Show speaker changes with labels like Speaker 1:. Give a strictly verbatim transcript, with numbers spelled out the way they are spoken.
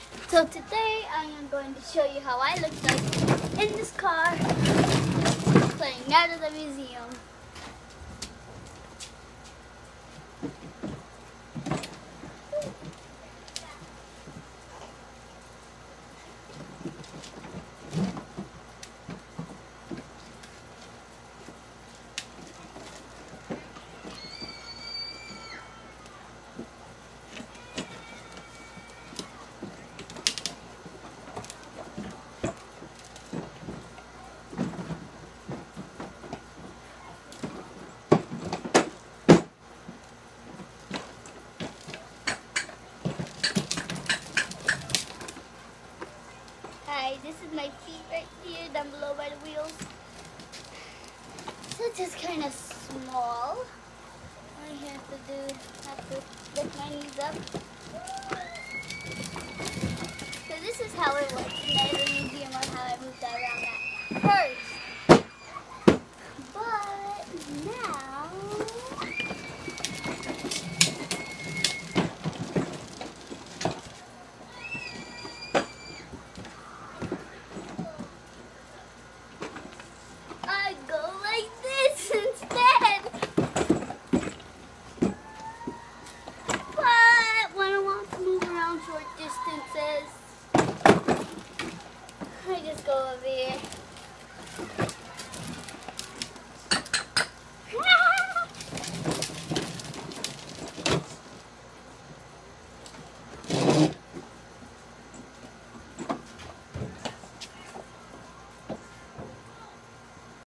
Speaker 1: So today I am going to show you how I look like in this car playing out of the museum. Hi, this is my feet right here, down below by the wheels. So it's just kind of small. All I have to do, have to lift my knees up.